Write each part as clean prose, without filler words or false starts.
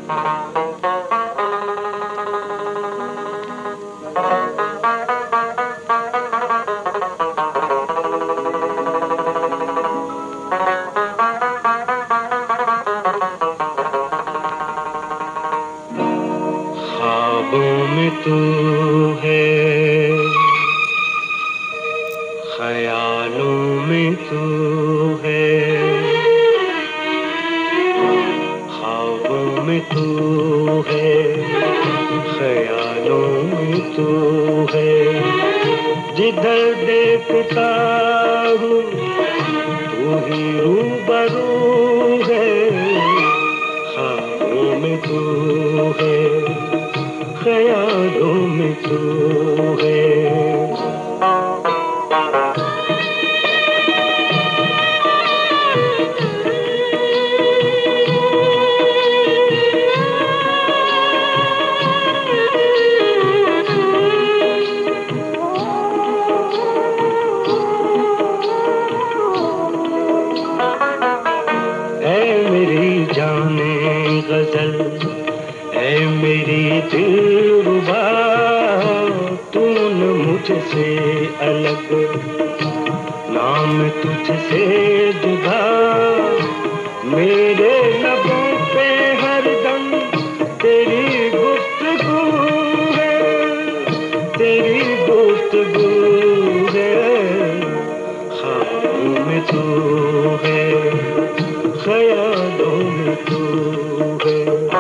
ख्वाबों में तू है, ख्यालों में तू है, ख्वाबों में तू है, ख्यालों में तू है, जिधर देखता हूँ तू ही रूबरू है, ख्वाबों में तू है, ख्यालों में तू है। मेरी जाने गजल, ऐ मेरी दिलरुबा, तूने मुझसे अलग, नाम तुझसे जुदा, मेरे लबों पे हरदम तेरी गुफ्तगू है, तेरी गुफ्तगू है, ख्वाबों में तू है, ख्यालों में तू है।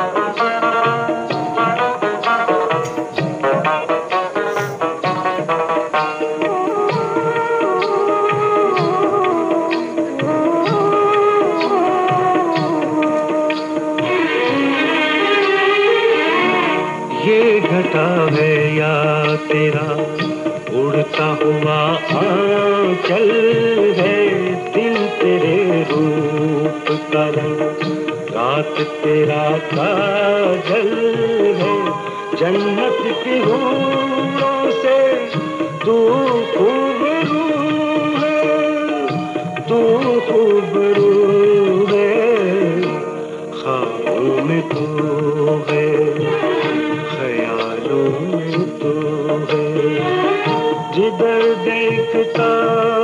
ये घटा है या तेरा उड़ता हुआ आंचल है, दिन तेरे रूप का रंग, रात तेरा काजल है, जन्नत की हूरों से तू खूबरू है, तू खूबरू है, ख्वाबों में तू है, ख्यालों में तू है, जिधर देखता